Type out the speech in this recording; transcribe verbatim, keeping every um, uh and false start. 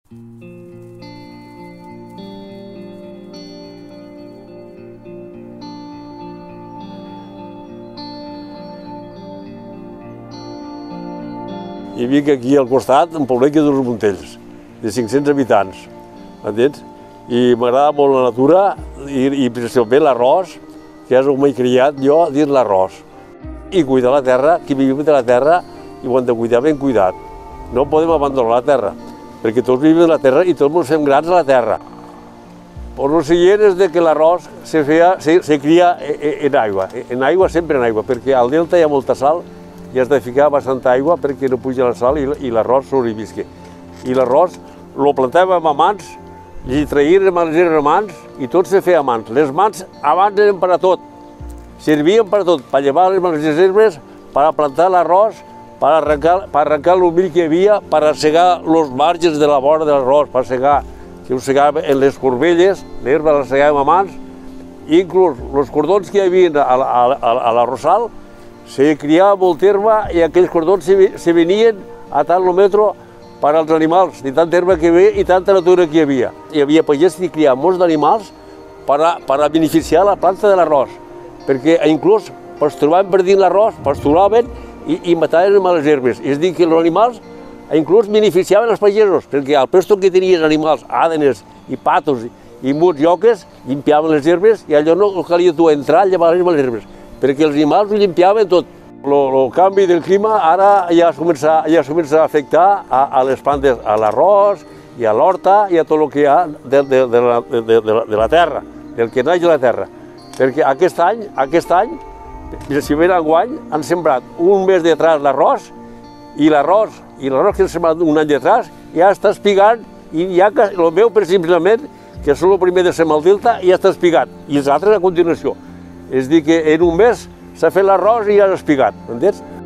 Hi havia aquí al costat un poblet que dos Montells, de cinc-cents habitants, m'entens? I m'agrada molt la natura i, i principalment l'arròs, que és on m'he criat jo dins l'arròs. I cuidar la terra, qui vivim de la terra, i ho hem de cuidar ben cuidat. No podem abandonar la terra, perquè tots vivim de la terra i tots ens fem grans a la terra. Però el següent és que l'arròs se, feia, se, se cria en aigua, en aigua, sempre en aigua, perquè al delta hi ha molta sal i has de ficar bastanta aigua perquè no puja la sal i, i l'arròs sobrevisqui. I l'arròs lo plantàvem a mans, li traïem les herbes a mans i tot se feia a mans. Les mans abans eren per a tot, servien per a tot, per llevar les herbes, per a plantar l'arròs, per arrencar, per arrencar l'humil que hi havia, per a segar els marges de la vora de l'arròs, per segar, que ho segàvem en les corbelles, l'herba la segàvem a mans, i inclús els cordons que hi havia a, a, a, a l'arrossal, se criava molta herba i aquells cordons se, se venien a tant el metro per als animals, de tanta herba que hi havia i tanta natura que hi havia. Hi havia pagès que criaven molts d'animals per, a, per a beneficiar la planta de l'arròs, perquè inclús pasturaven per dins l'arròs, pasturaven i, i mataven les herbes. És a dir, que els animals inclús beneficiaven els pagesos, perquè al pesto que tenien animals, àdenes i patos i muts i oques, limpiaven les herbes i allò no calia tu entrar a llevar les herbes, perquè els animals ho limpiaven tot. El canvi del clima ara ja es comença, ja es comença a afectar a, a les plantes, a l'arròs i a l'horta i a tot el que hi ha de, de, de, la, de, de, de la terra, del que naix de la terra. Perquè aquest any, aquest any, si ven enguany, han sembrat un mes detrás l'arròs i l'arròs i l'arròs que han sembrat un any detrás ja està espigant i ja el veu per simplement que és el primer de sembrar el delta i ja està espigat i els altres a continuació. És a dir que en un mes s'ha fet l'arròs i ja s'ha espigat, entens?